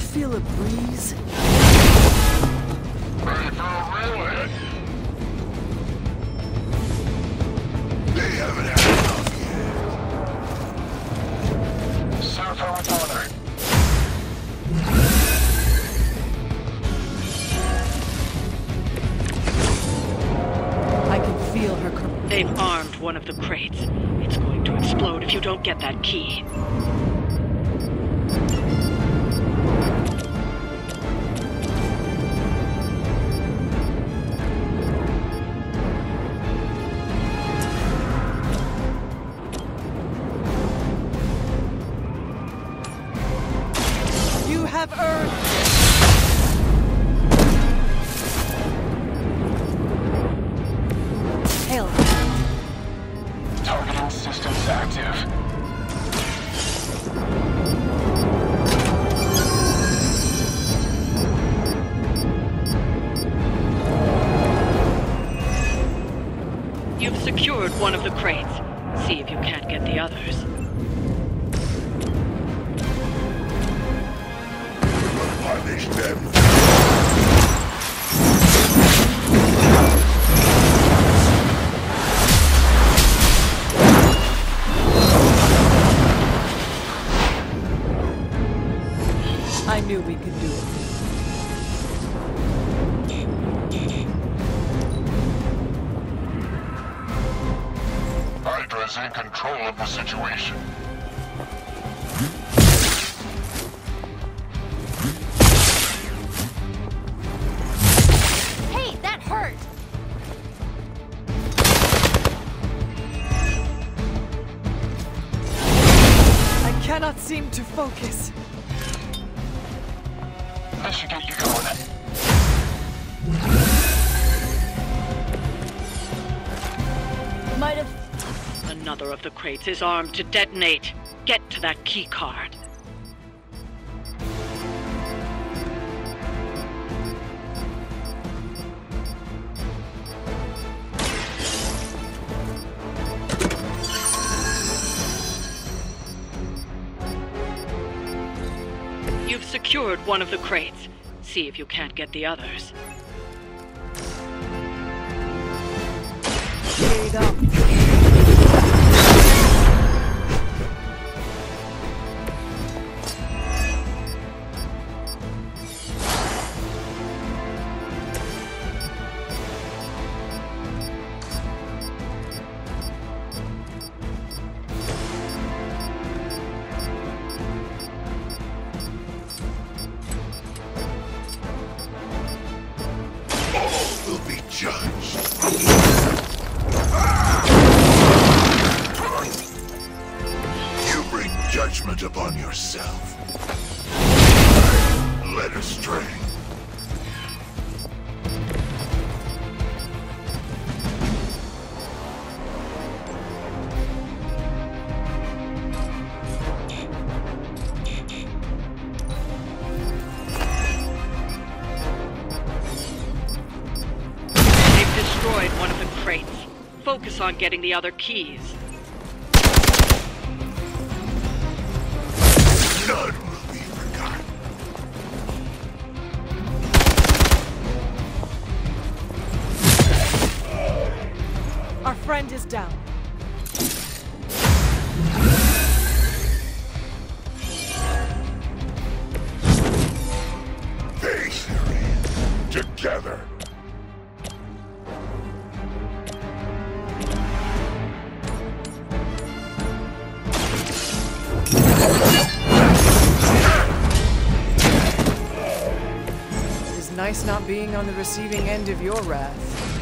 feel a breeze? Ready for a railhead? They haven't had enough yet. Sir, for reporter. I can feel her. They've armed one of the crates. It's going to explode if you don't get that key. You have earned. Hail. Targeting systems active. You've secured one of the crates. See if you can't get the others. Punish them. I knew we could do it. Hydra's in control of the situation. Hey, that hurt! I cannot seem to focus. This should get you going. Might have... Another of the crates is armed to detonate. Get to that key card. You've secured one of the crates. See if you can't get the others. Shade up. All will be judged. You bring judgment upon yourself. Led astray. They've destroyed one of the crates. Focus on getting the other keys. None will be forgotten. Our friend is down. They three, together. It is nice not being on the receiving end of your wrath.